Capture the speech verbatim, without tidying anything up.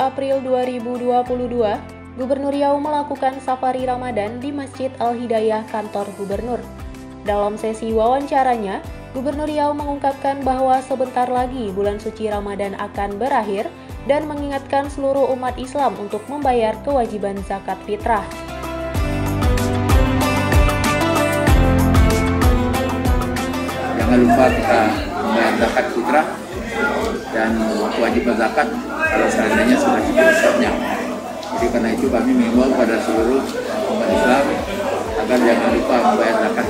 April dua ribu dua puluh dua, Gubernur Riau melakukan safari Ramadan di Masjid Al-Hidayah kantor gubernur. Dalam sesi wawancaranya, Gubernur Riau mengungkapkan bahwa sebentar lagi bulan suci Ramadan akan berakhir dan mengingatkan seluruh umat Islam untuk membayar kewajiban zakat fitrah. Jangan lupa kita membayar zakat fitrah dan kewajiban zakat kalau seandainya sudah cukup. Jadi karena itu kami mengimbau pada seluruh umat Islam agar jangan lupa membayar zakat